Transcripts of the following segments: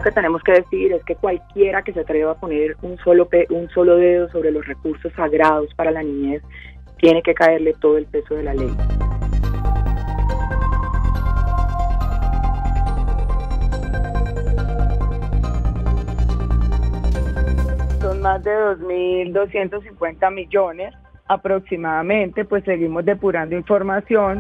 que tenemos que decir es que cualquiera que se atreva a poner un solo dedo sobre los recursos sagrados para la niñez tiene que caerle todo el peso de la ley. Son más de 2.250 millones aproximadamente, pues seguimos depurando información.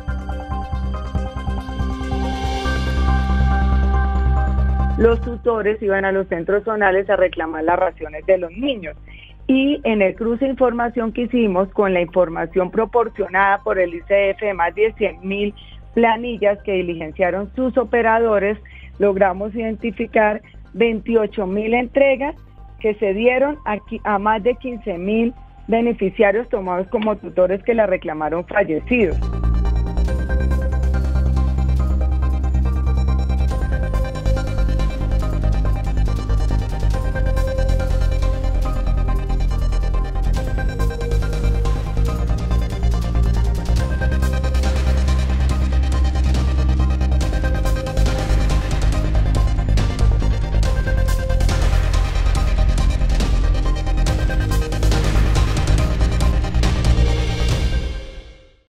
Los tutores iban a los centros zonales a reclamar las raciones de los niños. Y en el cruce de información que hicimos con la información proporcionada por el ICF de más de 100.000 planillas que diligenciaron sus operadores, logramos identificar 28.000 entregas que se dieron a más de 15.000 beneficiarios tomados como tutores que la reclamaron fallecidos.